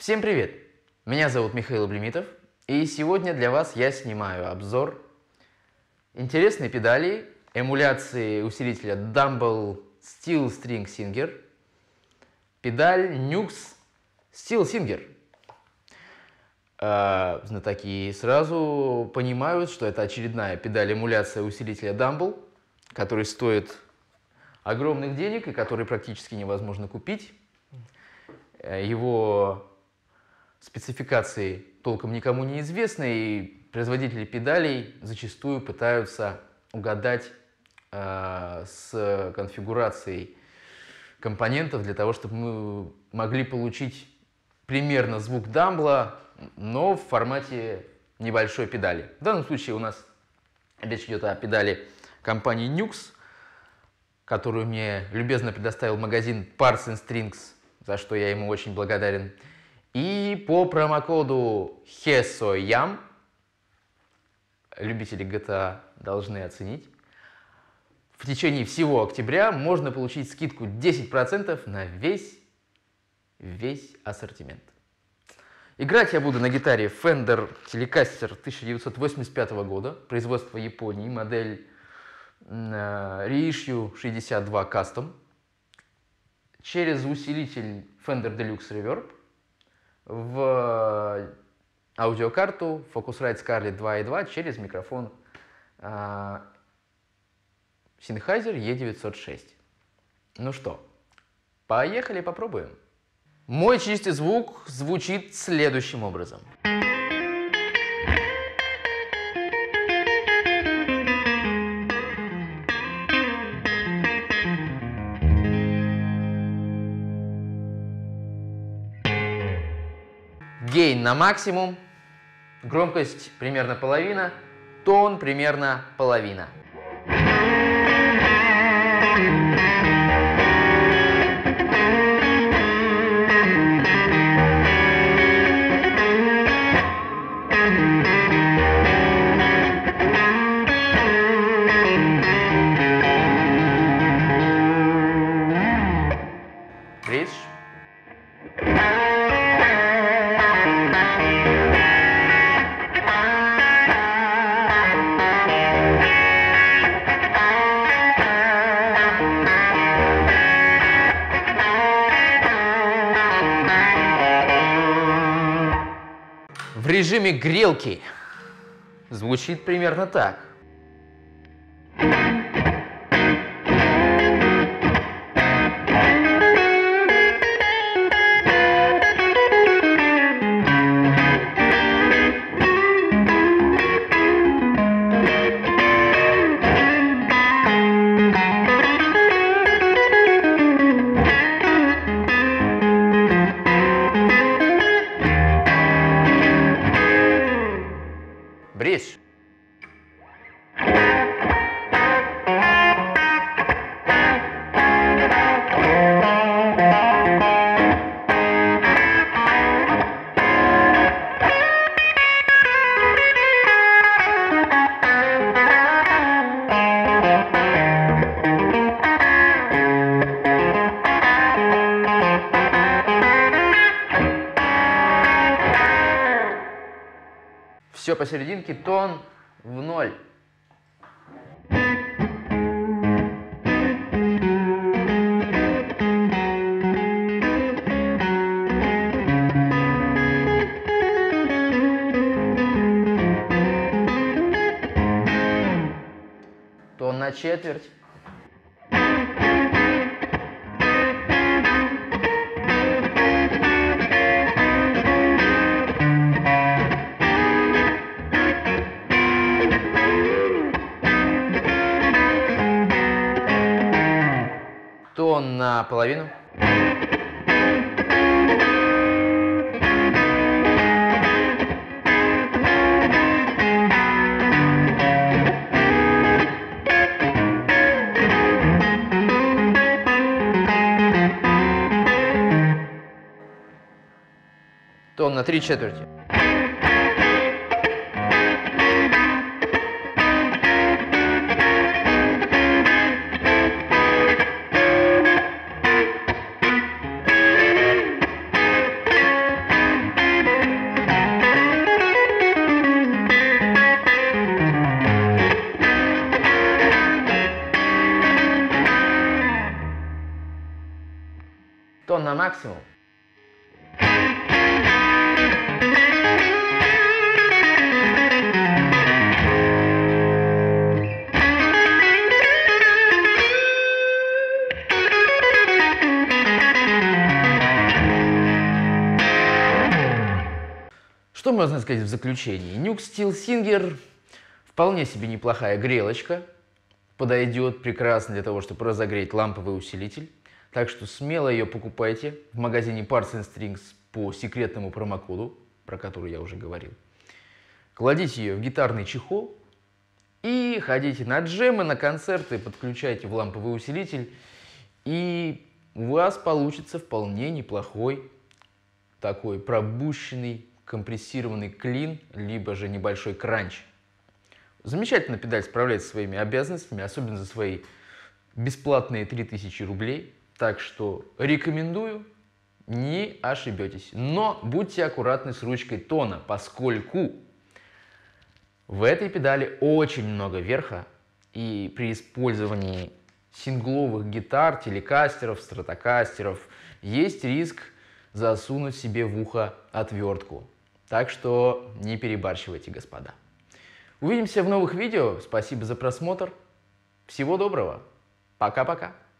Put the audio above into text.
Всем привет! Меня зовут Михаил Облемитов, и сегодня для вас я снимаю обзор интересной педали эмуляции усилителя Dumble Steel String Singer, педаль Nux Steel Singer. Знатоки сразу понимают, что это очередная педаль эмуляции усилителя Dumble, который стоит огромных денег и который практически невозможно купить. Его спецификации толком никому не известны, и производители педалей зачастую пытаются угадать с конфигурацией компонентов для того, чтобы мы могли получить примерно звук дамбла, но в формате небольшой педали. В данном случае у нас речь идет о педали компании Nux, которую мне любезно предоставил магазин Parts and Strings, за что я ему очень благодарен. И по промокоду HESOYAM, любители GTA должны оценить, в течение всего октября можно получить скидку 10% на весь ассортимент. Играть я буду на гитаре Fender Telecaster 1985 года, производства Японии, модель Reissue 62 Custom, через усилитель Fender Deluxe Reverb, в аудиокарту Focusrite Scarlett 2.2 через микрофон Sennheiser E906. Ну что, поехали попробуем. Мой чистый звук звучит следующим образом. Гейн на максимум, громкость примерно половина, тон примерно половина. Бридж. В режиме грелки звучит примерно так. Бридж. Все посерединке, тон в ноль. Тон на четверть. Тон на половину. Тон на 3/4. на максимум. Что можно сказать в заключении? Nuke Steel Singer вполне себе неплохая грелочка. Подойдет прекрасно для того, чтобы разогреть ламповый усилитель. Так что смело ее покупайте в магазине Parts and Strings по секретному промокоду, про который я уже говорил. Кладите ее в гитарный чехол и ходите на джемы, на концерты, подключайте в ламповый усилитель. И у вас получится вполне неплохой такой пробущенный, компрессированный клин, либо же небольшой кранч. Замечательно педаль справляется со своими обязанностями, особенно за свои бесплатные 3000 рублей. Так что рекомендую, не ошибетесь. Но будьте аккуратны с ручкой тона, поскольку в этой педали очень много верха. И при использовании сингловых гитар, телекастеров, стратокастеров есть риск засунуть себе в ухо отвертку. Так что не перебарщивайте, господа. Увидимся в новых видео. Спасибо за просмотр. Всего доброго. Пока-пока.